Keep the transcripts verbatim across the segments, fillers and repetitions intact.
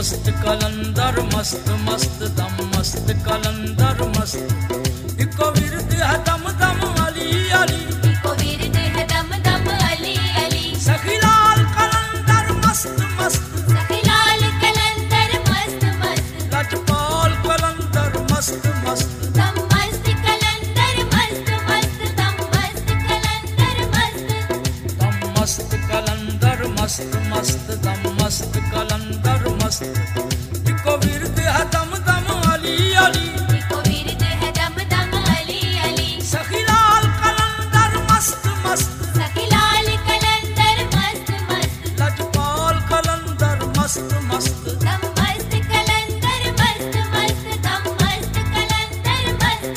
मस्त कलंदर मस्त मस्त दम मस्त कलंदर मस्त इको विरद है दम दम अली अली इको विरद है दम दम अली अली सखीलाल कलंदर मस्त मस्त सखीलाल कलंदर मस्त मस्त लजपाल कलंदर मस्त मस्त दम मस्त कलंदर मस्त मस्त दम मस्त कलंदर मस्त दम मस्त कलंदर मस्त मस्त दम मस्त कलंदर मस्त इको विरद है दम दम अली अली इको विरद है दम दम अली अली सखीलाल कलंदर मस्त मस्त सखीलाल कलंदर मस्त मस्त लजपाल कलंदर मस्त मस्त दम मस्त कलंदर मस्त मस्त दम मस्त कलंदर मस्त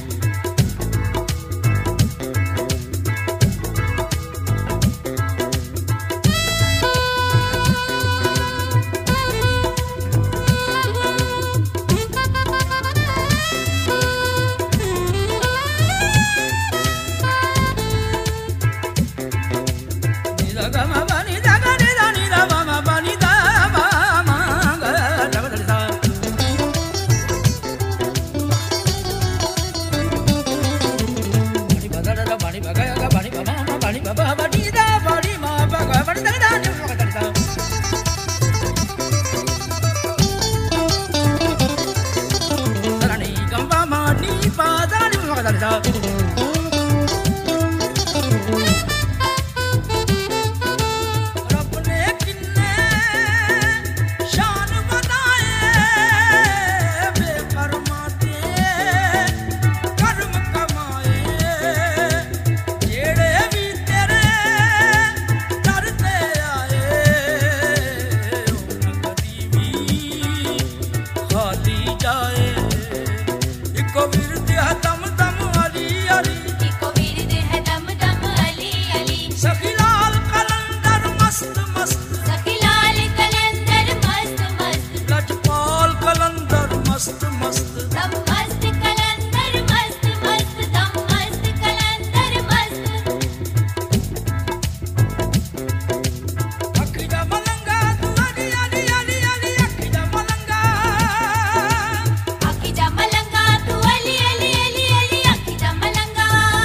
रब ने किन्ने शान बनाए बेकर्मा दे कर्म कमाए जेड़े भी तेरे दर ते आए उन कदी भी खाली जाए इको विरद है दम दम अली अली इको विरद है दम दम अली अली सखीलाल कलंदर मस्त मस्त सखीलाल कलंदर मस्त मस्त लजपाल कलंदर मस्त मस्त दम मस्त कलंदर मस्त मस्त दम मस्त कलंदर मस्त अखी दा मलंगा तू अली अली अली अली अखी दा मलंगा आखी जा मलंगा तू अली अली अली अली आखी जा मलंगा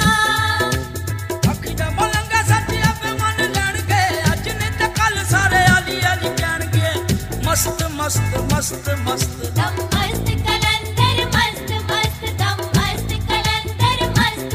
अखी दा मलंगा सच्ची अपे मन लैणगे अज ने ते कल सारे अली अली कहणगे मस्त मस्त मस्त मस्त दम मस्त कलंदर मस्त मस्त दम मस्त कलंदर मस्त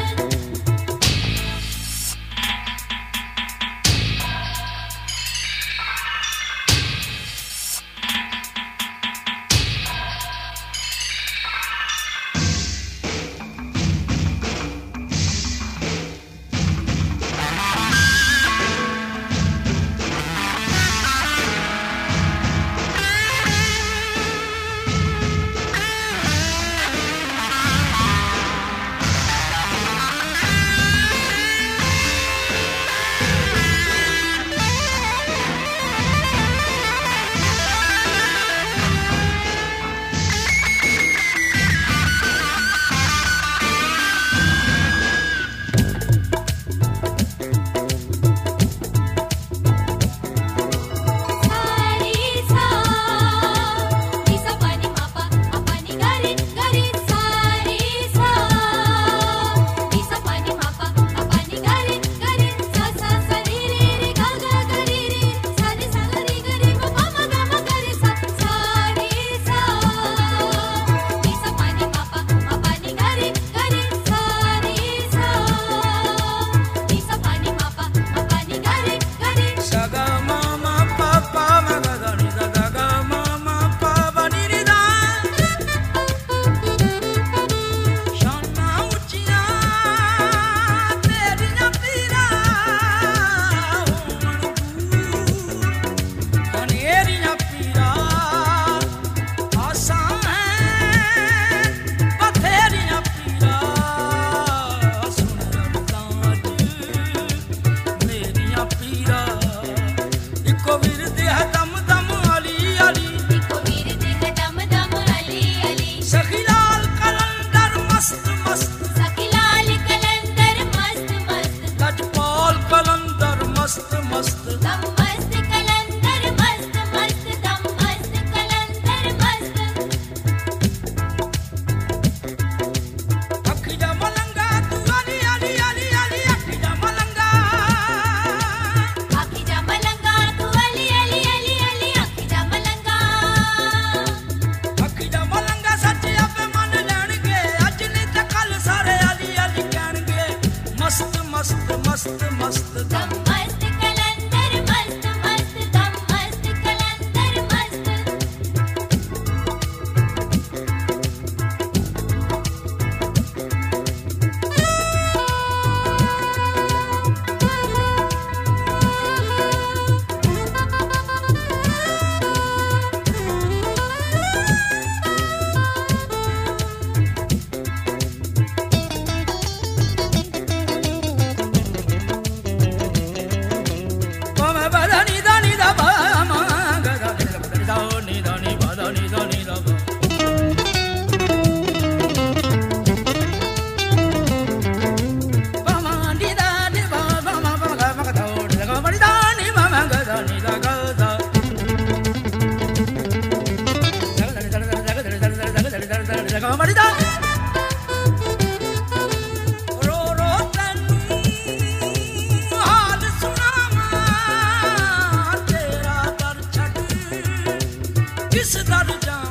किस दर जाऊं